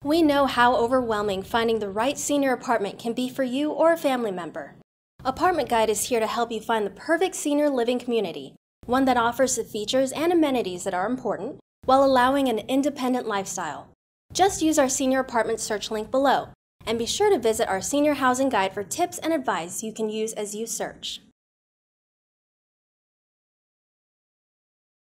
We know how overwhelming finding the right senior apartment can be for you or a family member. Apartment Guide is here to help you find the perfect senior living community, one that offers the features and amenities that are important, while allowing an independent lifestyle. Just use our senior apartment search link below, and be sure to visit our senior housing guide for tips and advice you can use as you search.